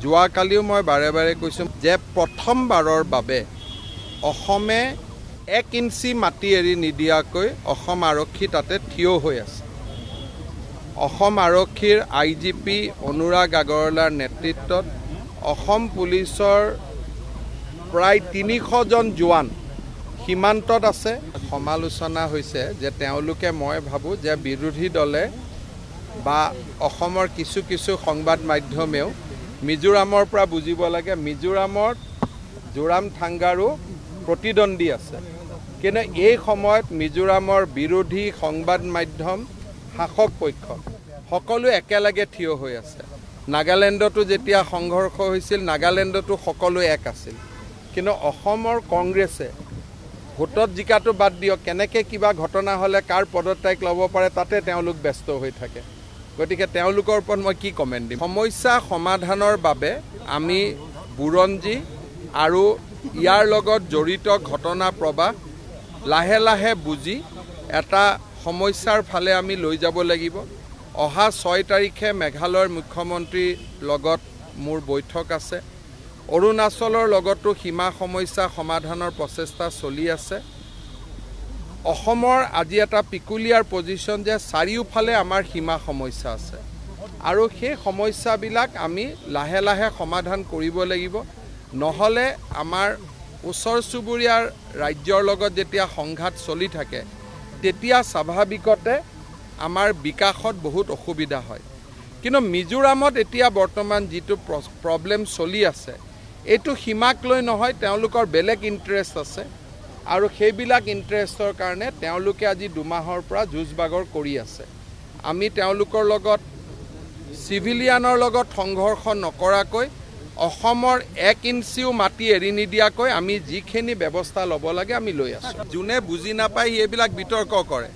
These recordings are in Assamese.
যোৱাকালিও মই বাৰে বাৰে কৈছোঁ যে প্ৰথমবাৰৰ বাবে অসমে 1 ইঞ্চি মাটি এৰি নিদিয়াকৈ অসম আৰক্ষী তাতে থিয় হৈ আছে। অসম আৰক্ষীৰ IGP অনুৰাগ আগৰৱালাৰ নেতৃত্বত অসম পুলিচৰ প্ৰায় 300 জন জোৱান সীমান্তত আছে। সমালোচনা হৈছে যে তেওঁলোকে মই ভাবোঁ যে বিৰোধী দলে বা অসমৰ কিছু কিছু সংবাদ মাধ্যমেও মিজোৰামৰ পৰা বুজিব লাগে মিজোৰামত জোৰামথাংগাৰো প্ৰতিদ্বন্দ্বী আছে, কিন্তু এই সময়ত মিজোৰামৰ বিৰোধী সংবাদ মাধ্যম শাসক পক্ষ সকলো একেলগে থিয় হৈ আছে। নাগালেণ্ডতো যেতিয়া সংঘৰ্ষ হৈছিল নাগালেণ্ডতো সকলো এক আছিল, কিন্তু অসমৰ কংগ্ৰেছে ভোটত জিকাটো বাদ দিয়ক, কেনেকৈ কিবা ঘটনা হ'লে কাৰ পদত্যাগ ল'ব পাৰে তাতে তেওঁলোক ব্যস্ত হৈ থাকে। গতিকে তেওঁলোকৰ ওপৰত মই কি কমেণ্ট দিম। সমস্যা সমাধানৰ বাবে আমি বুৰঞ্জী আৰু ইয়াৰ লগত জড়িত ঘটনা প্ৰবাহ লাহে লাহে বুজি এটা সমস্যাৰ ফালে আমি লৈ যাব লাগিব। অহা 6 তাৰিখে মেঘালয়ৰ মুখ্যমন্ত্ৰীৰ লগত মোৰ বৈঠক আছে। অৰুণাচলৰ লগতো সীমা সমস্যা সমাধানৰ প্ৰচেষ্টা চলি আছে। অসমৰ আজি এটা পিকুলিয়াৰ পজিশ্যন যে চাৰিওফালে আমাৰ সীমা সমস্যা আছে আৰু সেই সমস্যাবিলাক আমি লাহে লাহে সমাধান কৰিব লাগিব। নহ'লে আমাৰ ওচৰ চুবুৰীয়াৰ ৰাজ্যৰ লগত যেতিয়া সংঘাত চলি থাকে তেতিয়া স্বাভাৱিকতে আমাৰ বিকাশত বহুত অসুবিধা হয়। কিন্তু মিজোৰামত এতিয়া বৰ্তমান যিটো প্ৰব্লেম চলি আছে এইটো সীমাক লৈ নহয়, তেওঁলোকৰ বেলেগ ইণ্টাৰেষ্ট আছে আৰু সেইবিলাক ইণ্টাৰেষ্টৰ কাৰণে তেওঁলোকে আজি 2 মাহৰ পৰা যুঁজ বাগৰ কৰি আছে। আমি তেওঁলোকৰ লগত চিভিলিয়ানৰ লগত সংঘৰ্ষ নকৰাকৈ অসমৰ 1 ইঞ্চিও মাটি এৰি নিদিয়াকৈ আমি যিখিনি ব্যৱস্থা ল'ব লাগে আমি লৈ আছোঁ। যোনে বুজি নাপায় এইবিলাক বিতৰ্ক কৰে।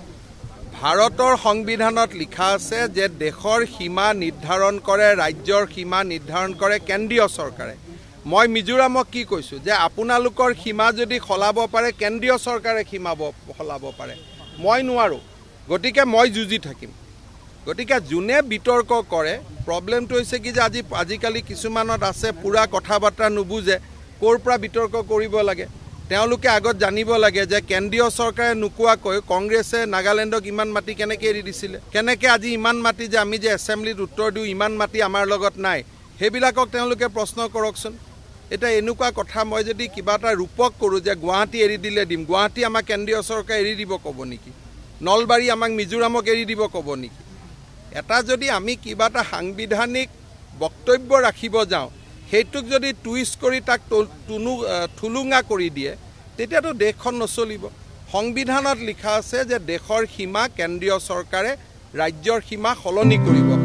ভাৰতৰ সংবিধানত লিখা আছে যে দেশৰ সীমা নিৰ্ধাৰণ কৰে, ৰাজ্যৰ সীমা নিৰ্ধাৰণ কৰে কেন্দ্ৰীয় চৰকাৰে। মই মিজোৰামক কি কৈছোঁ যে আপোনালোকৰ সীমা যদি সলাব পাৰে কেন্দ্ৰীয় চৰকাৰে সীমা সলাব পাৰে, মই নোৱাৰোঁ, গতিকে মই যুঁজি থাকিম। গতিকে যোনে বিতৰ্ক কৰে, প্ৰব্লেমটো হৈছে কি যে আজিকালি কিছুমানত আছে পূৰা কথা বাৰ্তা নুবুজে, ক'ৰ পৰা বিতৰ্ক কৰিব লাগে। তেওঁলোকে আগত জানিব লাগে যে কেন্দ্ৰীয় চৰকাৰে নোকোৱাকৈ কংগ্ৰেছে নাগালেণ্ডক ইমান মাটি কেনেকৈ এৰি দিছিলে, কেনেকৈ আজি ইমান মাটি যে আমি যে এছেম্বলিত উত্তৰ দিওঁ ইমান মাটি আমাৰ লগত নাই, সেইবিলাকক তেওঁলোকে প্ৰশ্ন কৰকচোন। এটা এনেকুৱা কথা মই যদি কিবা এটা ৰূপক কৰোঁ যে গুৱাহাটী এৰি দিলে দিম, গুৱাহাটী আমাক কেন্দ্ৰীয় চৰকাৰে এৰি দিব ক'ব নেকি? নলবাৰী আমাক মিজোৰামক এৰি দিব ক'ব নেকি? এটা যদি আমি কিবা এটা সাংবিধানিক বক্তব্য ৰাখিব যাওঁ, সেইটোক যদি টুইষ্ট কৰি তাক থুলুঙা কৰি দিয়ে তেতিয়াতো দেশখন নচলিব। সংবিধানত লিখা আছে যে দেশৰ সীমা কেন্দ্ৰীয় চৰকাৰে ৰাজ্যৰ সীমা সলনি কৰিব